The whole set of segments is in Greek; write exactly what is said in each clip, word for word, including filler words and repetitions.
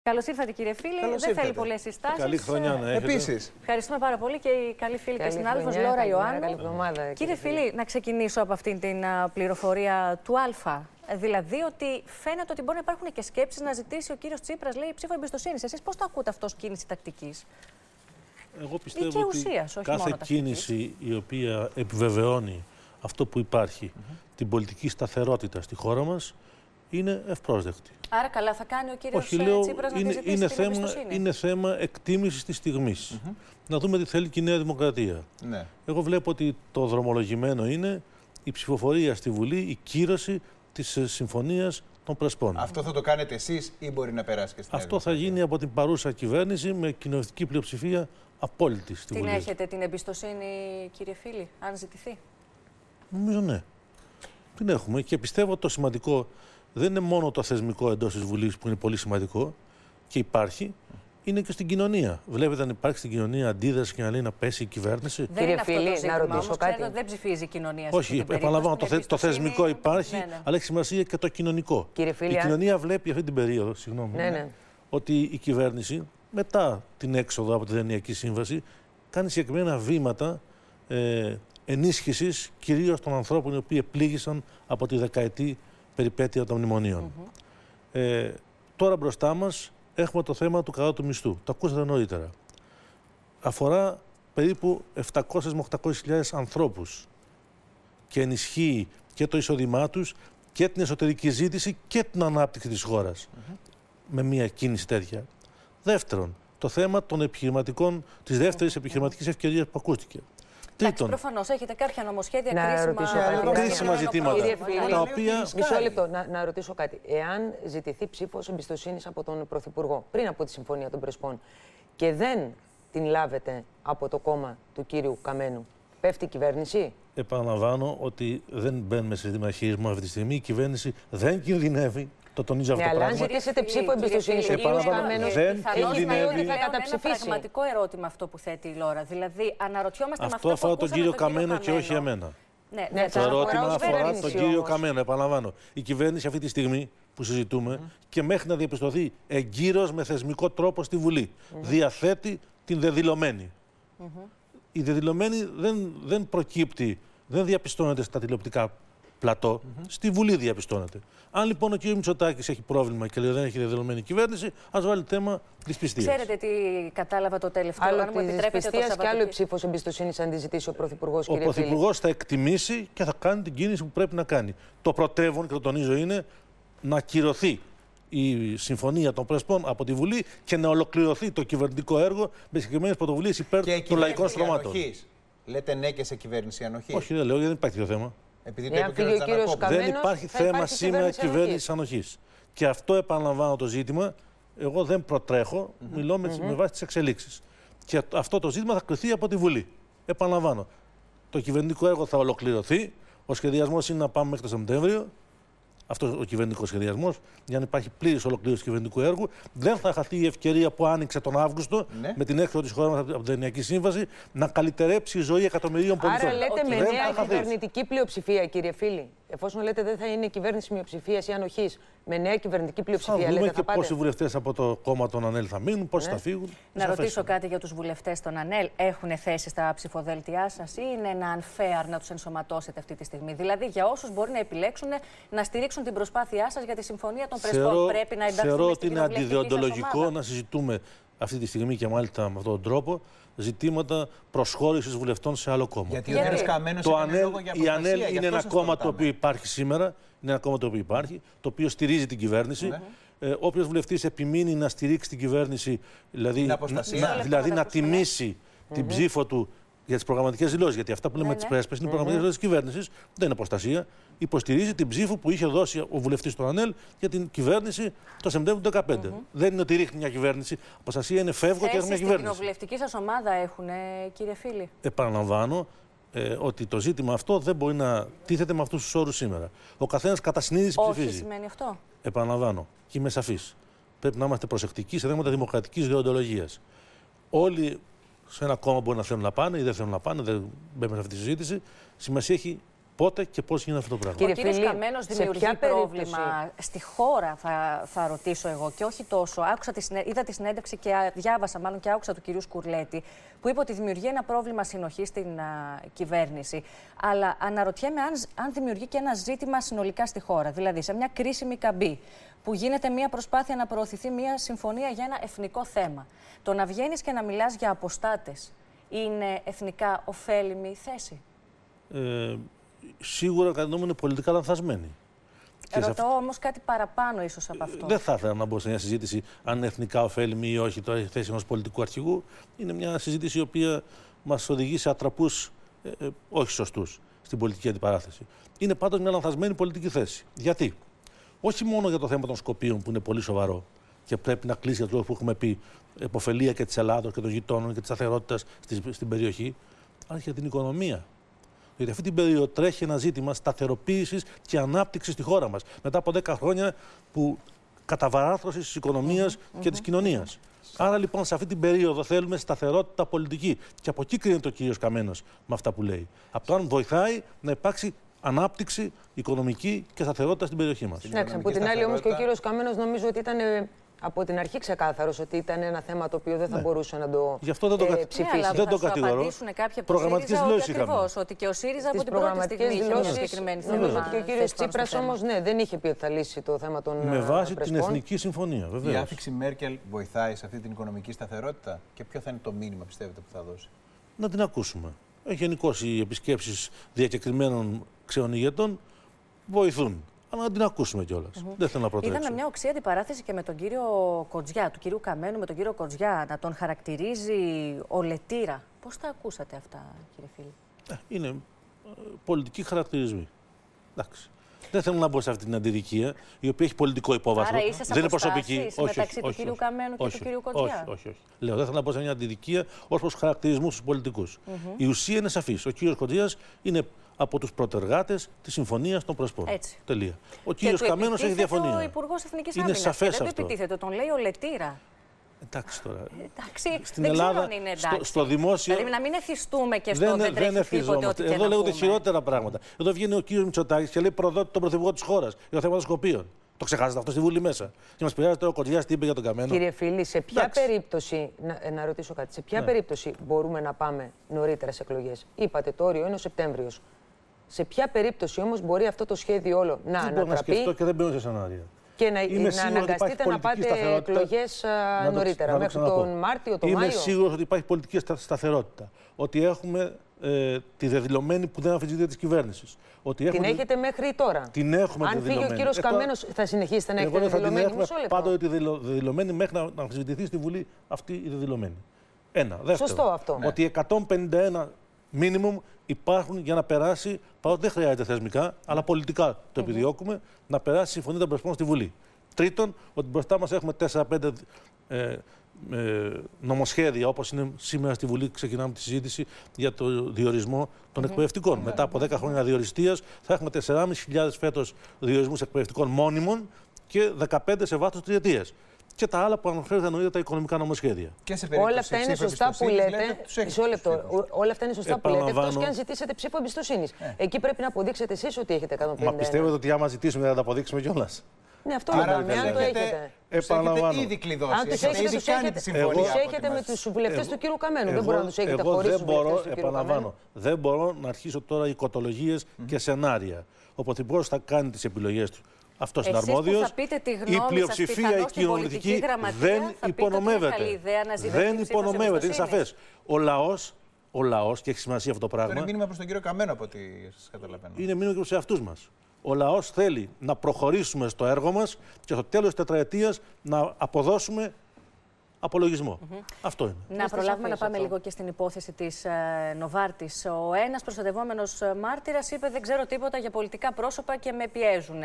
Καλώς ήρθατε, κύριε φίλε. Καλώς Δεν ήρθατε. θέλει πολλές συστάσεις. Καλή χρονιά να έχετε. Επίσης. Ευχαριστούμε πάρα πολύ και η καλή φίλη και στην Άλφος Λόρα Ιωάννου. Καλή εβδομάδα. Κύριε φίλη, να ξεκινήσω από αυτήν την α, πληροφορία του Α. Δηλαδή ότι φαίνεται ότι μπορεί να υπάρχουν και σκέψεις να ζητήσει ο κύριος Τσίπρας, λέει, ψήφο εμπιστοσύνης. Εσείς πώς το ακούτε αυτό ως κίνηση τακτικής? Εγώ πιστεύω και ότι ουσίας, όχι κάθε μόνο κίνηση η οποία επιβεβαιώνει αυτό που υπάρχει, mm-hmm. την πολιτική σταθερότητα στη χώρα μας, είναι ευπρόσδεκτη. Άρα καλά θα κάνει ο κύριος Όχι, λέω, Τσίπρας είναι, να τη ζητήσει είναι την θέμα, εμπιστοσύνη? είναι θέμα εκτίμησης της στιγμής. Mm-hmm. Να δούμε τι θέλει και η Νέα Δημοκρατία. Ναι. Εγώ βλέπω ότι το δρομολογημένο είναι η ψηφοφορία στη Βουλή, η κύρωση της συμφωνίας των Πρεσπών. Αυτό θα το κάνετε εσείς ή μπορεί να περάσει και στην Αυτό θα γίνει από την παρούσα κυβέρνηση με κοινοβουλευτική πλειοψηφία απόλυτη στη Την Βουλή. έχετε την εμπιστοσύνη, κύριε φίλη, αν ζητηθεί? Νομίζω ναι. Την έχουμε και πιστεύω ότι το σημαντικό δεν είναι μόνο το θεσμικό εντός της Βουλής που είναι πολύ σημαντικό και υπάρχει, είναι και στην κοινωνία. Βλέπετε αν υπάρχει στην κοινωνία αντίδραση και να λέει να πέσει η κυβέρνηση. Δεν Κύριε είναι αυτό φίλη, το ζήτημα, να ρωτήσω όμως, κάτι. ξέρετε, δεν ψηφίζει η κοινωνία. Όχι, επαναλαμβάνω, το, θε, το θεσμικό υπάρχει, ναι, ναι. αλλά έχει σημασία και το κοινωνικό. Κύριε φίλη, η κοινωνία βλέπει αυτή την περίοδο, συγγνώμη, ναι, ναι. ότι η κυβέρνηση μετά την έξοδο από τη Δανειακή Σύμβαση κάνει συγκεκριμένα βήματα ε, ενίσχυσης κυρίως των ανθρώπων οι οποίοι πλήγησαν από τη δεκαετή περιπέτεια των μνημονίων. Mm-hmm. ε, τώρα μπροστά μας έχουμε το θέμα του κατώτατου μισθού. Το ακούσατε νωρίτερα. Αφορά περίπου επτακόσιες με οχτακόσιες χιλιάδες ανθρώπους και ενισχύει και το εισόδημά τους και την εσωτερική ζήτηση και την ανάπτυξη της χώρας. Mm-hmm. Με μια κίνηση τέτοια. Δεύτερον, το θέμα των επιχειρηματικών, της δεύτερης mm-hmm. επιχειρηματικής ευκαιρίας που ακούστηκε. Εντάξει, προφανώς έχετε κάποια νομοσχέδια να κρίσιμα, κρίσιμα ζητήματα. Κύριε φίλη, τα οποία... Μισό λεπτό, να, να ρωτήσω κάτι. Εάν ζητηθεί ψήφος εμπιστοσύνης από τον Πρωθυπουργό πριν από τη Συμφωνία των Πρεσπών και δεν την λάβετε από το κόμμα του κύριου Καμένου, πέφτει η κυβέρνηση? Επαναλαμβάνω ότι δεν μπαίνουμε σε ζήτημα χειρισμό αυτή τη στιγμή. Η κυβέρνηση δεν κινδυνεύει. Το τονίζω αυτό ναι, το πράγμα. Αλλά αν ζητήσετε ψήφο εμπιστοσύνης, ο κύριος Καμένος δεν κινδυνεύει. Θα καταψηφίσει. Είναι ένα πραγματικό ερώτημα αυτό που θέτει η Λόρα. Δηλαδή, αναρωτιόμαστε αυτό με αυτό που αφορά τον κύριο Καμένο και όχι εμένα. Ναι, ναι, το ερώτημα αφορά τον κύριο όμως. Καμένο. Επαναλαμβάνω. Η κυβέρνηση αυτή τη στιγμή που συζητούμε mm. και μέχρι να διαπιστωθεί εγκύρως με θεσμικό τρόπο στη Βουλή mm. διαθέτει την δεδηλωμένη. Mm -hmm. Η δεδηλωμένη δεν, δεν προκύπτει, δεν διαπιστώνεται στα τηλεοπτικά πλατό, mm-hmm. στη Βουλή διαπιστώνεται. Αν λοιπόν ο κ. Μητσοτάκης έχει πρόβλημα και λέει δεν έχει δεδηλωμένη κυβέρνηση, ας βάλει θέμα της πιστείας. Ξέρετε τι κατάλαβα το τελευταίο? Άλλο αν μου επιτρέπετε, της πιστείας και άλλο η ψήφος εμπιστοσύνης αν τη ζητήσει ο Πρωθυπουργός, κύριε Ο Πρωθυπουργός θα εκτιμήσει και θα κάνει την κίνηση που πρέπει να κάνει. Το πρωτεύον, και το τονίζω, είναι να ακυρωθεί η συμφωνία των Πρεσπών από τη Βουλή και να ολοκληρωθεί το κυβερνητικό έργο με συγκεκριμένες πρωτοβουλίες υπέρ των λαϊκών στρωμάτων. Λέτε ναι και σε κυβέρνηση ανοχής? Όχι, δεν λέω, γιατί δεν υπάρχει το θέμα. Επειδή το είπε ο κύριος δεν υπάρχει θέμα σήμερα κυβέρνηση ανοχής. Και αυτό, επαναλαμβάνω το ζήτημα, εγώ δεν προτρέχω, mm-hmm. μιλώ με, mm-hmm. με βάση τις εξελίξεις. Και αυτό το ζήτημα θα κριθεί από τη Βουλή. Επαναλαμβάνω. Το κυβερνητικό έργο θα ολοκληρωθεί. Ο σχεδιασμός είναι να πάμε μέχρι το Σεπτέμβριο. Αυτό ο κυβερνητικός σχεδιασμός, για να υπάρχει πλήρης ολοκλήρωση του κυβερνητικού έργου. Δεν θα χαθεί η ευκαιρία που άνοιξε τον Αύγουστο ναι. με την έξοδο της χώρας από την Δανειακή Σύμβαση να καλυτερέψει η ζωή εκατομμυρίων πολιτών. Άρα λέτε okay. με νέα κυβερνητική πλειοψηφία, κύριε φίλη. Εφόσον λέτε δεν θα είναι κυβέρνηση μειοψηφίας ή ανοχής, με νέα κυβερνητική πλειοψηφία. Θα δούμε λέτε, και θα πάτε. Πόσοι βουλευτές από το κόμμα των ΑΝΕΛ θα μείνουν, πόσοι ναι. θα φύγουν. Να ρωτήσω φέσουν. κάτι για τους βουλευτές των ΑΝΕΛ. Έχουν θέση στα ψηφοδέλτιά σας ή είναι ένα unfair να τους ενσωματώσετε αυτή τη στιγμή? Δηλαδή για όσους μπορεί να επιλέξουν να στηρίξουν την προσπάθειά σας για τη συμφωνία των Πρεσπών, πρέπει να ενταχθούν? Θεωρώ ότι είναι αντιδιοντολογικό να συζητούμε αυτή τη στιγμή και μάλιστα με αυτόν τον τρόπο ζητήματα προσχώρησης βουλευτών σε άλλο κόμμα. Γιατί ο κύριος Καμένος έκανε λόγο για η ΑΝΕΛ είναι ένα κόμμα το οποίο υπάρχει σήμερα, είναι ένα κόμμα το οποίο υπάρχει, το οποίο στηρίζει την κυβέρνηση. Ναι. Ε, όποιος βουλευτής επιμείνει να στηρίξει την κυβέρνηση, δηλαδή να, να, δηλαδή να τιμήσει mm-hmm. την ψήφο του για τις προγραμματικές δηλώσεις, γιατί αυτά που λέμε ναι, τις πρέσπες είναι mm-hmm. προγραμματικές δηλώσεις της κυβέρνησης, δεν είναι αποστασία. Υποστηρίζει την ψήφο που είχε δώσει ο βουλευτής του ΑΝΕΛ για την κυβέρνηση το Σεπτέμβριο του δύο χιλιάδες δεκαπέντε. Mm-hmm. Δεν είναι ότι ρίχνει μια κυβέρνηση. Αποστασία είναι φεύγω και έχουμε μια κυβέρνηση. Την κοινοβουλευτική σας ομάδα έχουν, κύριε φίλη? Επαναλαμβάνω ε, ότι το ζήτημα αυτό δεν μπορεί να τίθεται με αυτούς τους όρους σήμερα. Ο καθένας κατά συνείδηση ψηφίζει. Όχι σημαίνει αυτό. Επαναλαμβάνω και είμαι σαφής. Πρέπει να είμαστε προσεκτικοί σε θέματα δημοκρατικής δεοντολογίας. Όλοι σε ένα κόμμα μπορεί να θέλουν να πάνε ή δεν θέλουν να πάνε, δεν μπαίνουμε σε αυτή τη συζήτηση. Σημασία έχει πότε και πώς γίνεται αυτό το πράγμα. Ο κύριος Καμένος δημιουργεί πρόβλημα στη χώρα, θα, θα ρωτήσω εγώ, και όχι τόσο. Άκουσα τη, είδα τη συνέντευξη και διάβασα μάλλον και άκουσα του κυρίου Σκουρλέτη, που είπε ότι δημιουργεί ένα πρόβλημα συνοχής στην α, κυβέρνηση. Αλλά αναρωτιέμαι αν, αν δημιουργεί και ένα ζήτημα συνολικά στη χώρα. Δηλαδή, σε μια κρίσιμη καμπή, που γίνεται μια προσπάθεια να προωθηθεί μια συμφωνία για ένα εθνικό θέμα. Το να βγαίνεις και να μιλάς για αποστάτες είναι εθνικά ωφέλιμη θέση? Ε, σίγουρα κατά τη γνώμη μου είναι πολιτικά λανθασμένη. Ρωτώ αυ... όμως κάτι παραπάνω ίσως από αυτό. Δεν θα ήθελα να μπω σε μια συζήτηση αν είναι εθνικά ωφέλιμη ή όχι το θέση ενός πολιτικού αρχηγού. Είναι μια συζήτηση η οποία μας οδηγεί σε ατραπούς ε, ε, όχι σωστούς στην πολιτική αντιπαράθεση. Είναι πάντως μια λανθασμένη πολιτική θέση. Γιατί? Όχι μόνο για το θέμα των Σκοπίων που είναι πολύ σοβαρό και πρέπει να κλείσει για τους λόγους που έχουμε πει, επωφελία και της Ελλάδος και των γειτόνων και της σταθερότητας στην περιοχή, αλλά και για την οικονομία. Γιατί αυτή την περίοδο τρέχει ένα ζήτημα σταθεροποίησης και ανάπτυξης στη χώρα μας. Μετά από δέκα χρόνια που καταβαράθρωσης της οικονομίας mm-hmm. και της κοινωνίας. Άρα λοιπόν σε αυτή την περίοδο θέλουμε σταθερότητα πολιτική. Και από εκεί κρίνεται ο κύριος Καμένος με αυτά που λέει. Από το αν βοηθάει να υπάρξει ανάπτυξη οικονομική και σταθερότητα στην περιοχή μας. Ναι, από την άλλη όμως και ο κύριος Καμένος νομίζω ότι ήταν από την αρχή ξεκάθαρος ότι ήταν ένα θέμα το οποίο δεν θα ναι. μπορούσε να το Γι' αυτό δεν το, ε, ψηφίσει. Ναι, δεν το κατηγορώ. Προγραμματικές δηλώσεις είχαμε. Ότι και ο ΣΥΡΙΖΑ από την πρώτη στιγμή είχε μια συγκεκριμένη θέση. Νομίζω ότι και ο κύριος Τσίπρας όμως ναι, δεν είχε πει ότι θα λύσει το θέμα των με βάση πρεσπών. την Εθνική Συμφωνία, βεβαίως. Η άφηξη Μέρκελ βοηθάει σε αυτή την οικονομική σταθερότητα και ποιο θα είναι το μήνυμα, πιστεύετε, που θα δώσει? Να την ακούσουμε. Γενικώς οι επισκέψεις διακεκριμένων ξένων ηγετών βοηθούν. Αλλά να την ακούσουμε κιόλας. Mm-hmm. Δεν θέλω να προτρέξω. Είδαμε μια οξύ αντιπαράθεση και με τον κύριο Κοτζιά, του κύριου Καμένου με τον κύριο Κοτζιά, να τον χαρακτηρίζει ολετήρα. Πώς τα ακούσατε αυτά, κύριε φίλε? Ε, είναι ε, πολιτικοί χαρακτηρισμοί. Εντάξει. Δεν θέλω να μπω σε αυτή την αντιδικία, η οποία έχει πολιτικό υπόβαθρο. Άρα είσαι δεν είναι προσωπική. Όχι, μεταξύ όχι, του όχι, κύριου Καμένου και όχι, του κύριου Κοτζιά. Όχι, όχι, όχι. Λέω, δεν θέλω να μπω σε μια αντιδικία ως προς χαρακτηρισμούς στους πολιτικούς. Mm-hmm. Η ουσία είναι σαφής. Ο κύριος Κοτζιάς είναι από τους πρωτεργάτες της Συμφωνίας των Πρεσπών. Τελεία. Ο κύριος Καμένος έχει διαφωνία. Ο Υπουργός Εθνικής είναι Άμυνας. Σαφές δεν αυτό. επιτίθεται, τον λέει ολετήρα. Εντάξει τώρα. Εντάξει, στην δεν Ελλάδα, ξέρω αν είναι εντάξει. Στο, στο δημόσιο. Δηλαδή να μην εθιστούμε και στο δεν, δεν τρέχει τίποτε ό,τι Εδώ λέγονται χειρότερα πράγματα. Εδώ βγαίνει ο κύριος Μητσοτάκης και λέει προδότη τον πρωθυπουργό της χώρας για το θέμα των Σκοπίων. Το ξεχάσατε αυτό στη Βουλή μέσα. Και μας πειράζει τώρα ο Κοτζιάς τι είπε για τον Καμένο. Κύριε Φίλη, σε ποια Εντάξει. περίπτωση, να, να ρωτήσω κάτι, σε ποια ναι. περίπτωση μπορούμε να πάμε νωρίτερα σε εκλογές? Είπατε το όριο είναι ο Σεπτέμβριος. Σε ποια περίπτωση όμως μπορεί αυτό το σχέδιο όλο να ανατραπεί? Δεν μπορώ να σκεφτώ και δεν μπαίνω σε σενάρια. Και να, να αναγκαστείτε να πάτε εκλογές να νωρίτερα, να μέχρι τον Μάρτιο, τον Είμαι Μάιο. Είμαι σίγουρος ότι υπάρχει πολιτική σταθερότητα. Ότι έχουμε ε, τη δεδηλωμένη που δεν αμφισβητείται της κυβέρνησης. Ότι την έχετε μέχρι τώρα. Την έχουμε Αν φύγει ο κύριος ε, Καμένος, θα συνεχίσετε να έχετε δεδηλωμένη? Πάντοτε τη δεδηλωμένη μέχρι να, να αμφισβητηθεί στη Βουλή αυτή η δεδηλωμένη. Ένα. Δεύτερο. Σωστό αυτό. Ότι εκατόν πενήντα ένα μίνιμουμ υπάρχουν για να περάσει, παρότι δεν χρειάζεται θεσμικά, αλλά πολιτικά το επιδιώκουμε, mm-hmm. να περάσει η Συμφωνία των Πρεσπών στη Βουλή. Τρίτον, ότι μπροστά μας έχουμε τέσσερα πέντε ε, ε, νομοσχέδια, όπως είναι σήμερα στη Βουλή, ξεκινάμε τη συζήτηση για το διορισμό των mm-hmm. εκπαιδευτικών. Mm-hmm. Μετά από δέκα χρόνια διοριστείας θα έχουμε τέσσερις χιλιάδες πεντακόσιους φέτος διορισμούς εκπαιδευτικών μόνιμων και δεκαπέντε σε βάθος τριετίας. Και τα άλλα που αναφέρονται νωρίτερα τα οικονομικά νομοσχέδια. Όλα αυτά είναι σωστά που λέτε. Μισό λεπτό. Όλα αυτά είναι σωστά που λέτε, εκτός και αν ζητήσετε ψήφο εμπιστοσύνης. Ε. Εκεί πρέπει να αποδείξετε εσείς ότι έχετε εκατόν πενήντα ένα. Μα πιστεύετε ότι άμα ζητήσουμε θα τα αποδείξουμε κιόλας? Ναι, αυτό λέμε. Αν το έχετε. Επαναλαμβάνω. Ήδη κλειδώσει. Αν τους έχετε, τους έχετε, τους έχετε με τους βουλευτές του κύριου Καμένου. Δεν μπορεί να τους έχετε χωρίς τους βουλευτές του κύριου Καμένου. Δεν μπορώ να αρχίσω τώρα οικοτολογίες και σενάρια. Ο Πρωθυπουργός θα κάνει τις επιλογές του. Αυτός είναι αρμόδιος. Η πλειοψηφία η κοινοβουλευτική δεν υπονομεύεται. Δεν υπονομεύεται, είναι σαφές. Ο λαός, ο λαός, και έχει σημασία αυτό το πράγμα. Είναι μήνυμα προς τον κύριο Καμένο, από ό,τι σας καταλαβαίνω. Είναι μήνυμα και προς εαυτούς μας. Ο λαός θέλει να προχωρήσουμε στο έργο μας και στο τέλος της τετραετίας να αποδώσουμε απολογισμό. Mm-hmm. Αυτό είναι. Να προλάβουμε να πάμε αυτό. λίγο και στην υπόθεση της ε, Νοβάρτης. Ο ένας προστατευόμενος μάρτυρας είπε «Δεν ξέρω τίποτα για πολιτικά πρόσωπα και με πιέζουν».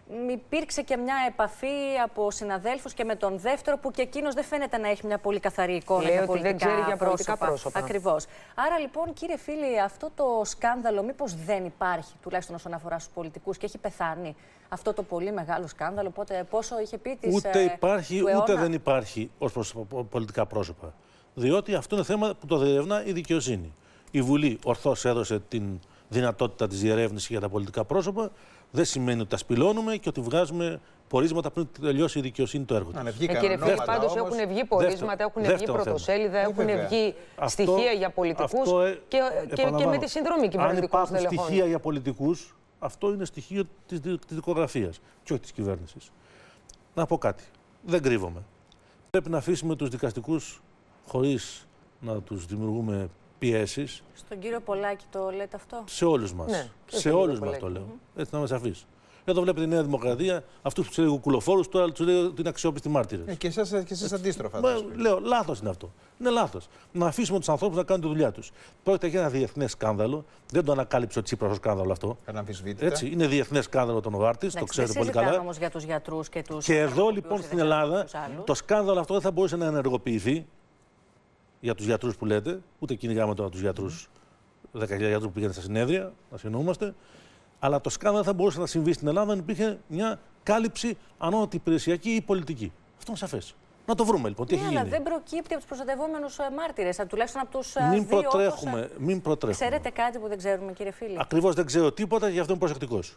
Υπήρξε και μια επαφή από συναδέλφους και με τον δεύτερο που και εκείνος δεν φαίνεται να έχει μια πολύ καθαρή εικόνα Λέει για ότι πολιτικά, δεν ξέρει για πολιτικά πρόσωπα. πρόσωπα. Ακριβώς. Άρα λοιπόν κύριε φίλοι, αυτό το σκάνδαλο μήπως δεν υπάρχει, τουλάχιστον όσον αφορά στους πολιτικούς, και έχει πεθάνει αυτό το πολύ μεγάλο σκάνδαλο? Οπότε πόσο είχε πει της Ούτε υπάρχει ούτε δεν υπάρχει ως προς πολιτικά πρόσωπα. Διότι αυτό είναι θέμα που το διερευνά η δικαιοσύνη. Η Βουλή ορθώς έδωσε την δυνατότητα της διερεύνησης για τα πολιτικά πρόσωπα, δεν σημαίνει ότι τα σπηλώνουμε και ότι βγάζουμε πορίσματα πριν τελειώσει η δικαιοσύνη το έργο της. Ε, κύριε Φίλη, πάντως όμως... έχουν βγει πορίσματα, έχουν βγει πρωτοσέλιδα, έχουν βγει αυτό, στοιχεία για πολιτικούς αυτό, ε, και, και, και με τη συνδρομή κυβερνητικών στελεχών. Αν υπάρχουν στοιχεία για πολιτικούς, αυτό είναι στοιχείο της, της δικογραφίας και όχι της κυβέρνησης. Να πω κάτι. Δεν κρύβομαι. Πρέπει να αφήσουμε τους δικαστικούς χωρίς να τους δημιουργούμε πιέσεις. Στον κύριο Πολάκη το λέτε αυτό? Σε όλους μας. Ναι, σε όλους μας το λέω. Mm-hmm. Έτσι να μας αφήσει. Εδώ βλέπετε η Νέα Δημοκρατία, αυτούς που τους λέει κουκουλοφόρους, τώρα τους λέει ότι είναι αξιόπιστοι μάρτυρες. Ε, και εσάς, και εσείς αντίστροφα. Μα, λέω, λάθος είναι αυτό. Είναι λάθος. Να αφήσουμε τους ανθρώπους να κάνουν τη δουλειά τους. Πρόκειται για ένα διεθνές σκάνδαλο. Δεν το ανακάλυψε ο Τσίπρας το σκάνδαλο αυτό. Έτσι, είναι διεθνές σκάνδαλο των Νοβάρτης, το ξέρετε πολύ καλά. Όμως για τους γιατρούς και τους. Και εδώ λοιπόν στην Ελλάδα το σκάνδαλο αυτό δεν θα μπορούσε να ενεργοποιηθεί για τους γιατρούς που λέτε, ούτε κυνηγάμε τώρα τους γιατρούς, δέκα χιλιάδες γιατρούς που πήγαιναν στα συνέδρια, να συνεννοούμαστε. Αλλά το σκάνδαλο θα μπορούσε να συμβεί στην Ελλάδα αν υπήρχε μια κάλυψη ανώτατη υπηρεσιακή ή πολιτική. Αυτό είναι σαφές. Να το βρούμε λοιπόν. Τι ναι, έχει αλλά γίνει. δεν προκύπτει από τους προστατευόμενους μάρτυρες, τουλάχιστον από τους μην δύο. Προτρέχουμε, Όπως... μην προτρέχουμε. Ξέρετε κάτι που δεν ξέρουμε, κύριε Φίλη? Ακριβώς δεν ξέρω τίποτα και γι' αυτό είμαι προσεκτικός.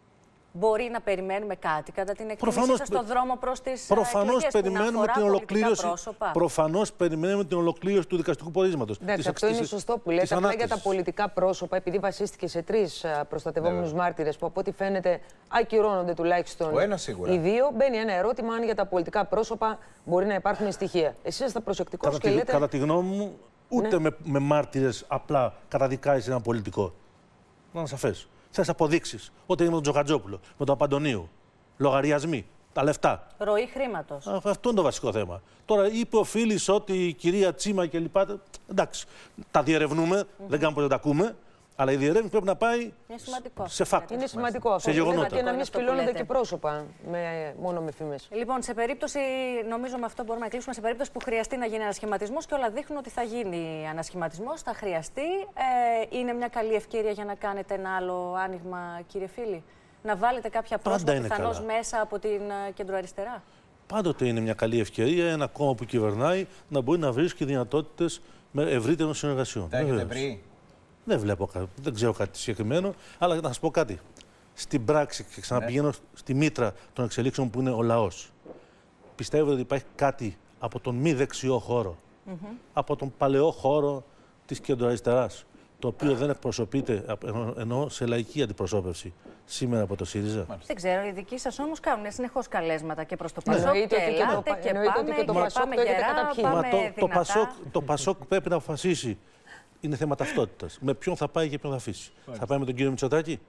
Μπορεί να περιμένουμε κάτι κατά την εκτίμησή Προφανώς, σας στον δρόμο προς τις προφανώς περιμένουμε την ολοκλήρωση. πρόσωπα. Προφανώς περιμένουμε την ολοκλήρωση του δικαστικού πορίσματος. Εντάξει, αυτό είναι σωστό που λέτε. Απλά για τα πολιτικά πρόσωπα, επειδή βασίστηκε σε τρεις προστατευόμενους μάρτυρες που από ό,τι φαίνεται ακυρώνονται τουλάχιστον οι δύο, μπαίνει ένα ερώτημα αν για τα πολιτικά πρόσωπα μπορεί να υπάρχουν στοιχεία. Εσείς είστε προσεκτικός και λέτε. Κατά τη γνώμη μου, ούτε με, με μάρτυρες απλά καταδικάζει έναν πολιτικό. Να είναι σαφές. Θες αποδείξεις. Ό,τι έγινε με τον Τζοχατζόπουλο, με τον Παπαντονίου. Λογαριασμοί, τα λεφτά. Ροή χρήματος. Αυτό είναι το βασικό θέμα. Τώρα είπε ο Φίλης ότι η κυρία Τσίμα κλπ. Εντάξει, τα διερευνούμε, mm-hmm. δεν κάνουμε πως δεν τα ακούμε. Αλλά η διερεύνηση πρέπει να πάει σε φάκτα. Είναι σημαντικό αυτό. Σε γεγονότα. Και να μην σπηλώνονται και πρόσωπα με, μόνο με φήμες. Λοιπόν, σε περίπτωση, νομίζω με αυτό μπορούμε να κλείσουμε, σε περίπτωση που χρειαστεί να γίνει ανασχηματισμός και όλα δείχνουν ότι θα γίνει ανασχηματισμός, θα χρειαστεί. Ε, είναι μια καλή ευκαιρία για να κάνετε ένα άλλο άνοιγμα, κύριε Φίλη. Να βάλετε κάποια πρόσωπα πιθανώς μέσα από την κεντροαριστερά. Πάντοτε είναι μια καλή ευκαιρία ένα κόμμα που κυβερνάει να μπορεί να βρίσκει δυνατότητες με ευρύτερων συνεργασιών. Τα έχετε βρει? Δεν βλέπω, δεν ξέρω κάτι συγκεκριμένο, αλλά να σας πω κάτι. Στην πράξη, και ξαναπηγαίνω ναι. στη μήτρα των εξελίξεων που είναι ο λαός, πιστεύω ότι υπάρχει κάτι από τον μη δεξιό χώρο, mm-hmm. από τον παλαιό χώρο της κεντροαριστεράς, το οποίο δεν εκπροσωπείται, ενώ σε λαϊκή αντιπροσώπευση, σήμερα από το ΣΥΡΙΖΑ. Δεν ξέρω, οι δικοί σας όμως κάνουν συνεχώς καλέσματα και προς το ΠΑΣΟΚ ναι. και ελάτε και, και πάμε και, το και πάμε γερά, πάμε το, το, Πασόκ, το ΠΑΣΟΚ πρέπει να αποφασίσει. Είναι θέμα ταυτότητας. Με ποιον θα πάει και ποιον θα αφήσει. Right. Θα πάει με τον κύριο Μητσοτάκη.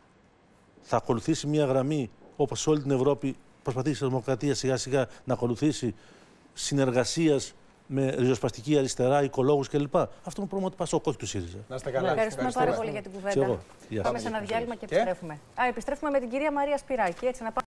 Θα ακολουθήσει μια γραμμή όπως σε όλη την Ευρώπη προσπαθήσει η Δημοκρατία σιγά σιγά να ακολουθήσει συνεργασίας με ριζοσπαστική αριστερά, οικολόγους κλπ. Αυτό είναι το πρόβλημα του ΠΑΣΟΚ, όχι του ΣΥΡΙΖΑ. Να είστε καλά. Ευχαριστούμε πάρα πολύ για την κουβέντα. Πάμε σε ένα διάλειμμα και επιστρέφουμε. Α, επιστρέφουμε με την κυρία Μαρία Σπυράκη. Έτσι, να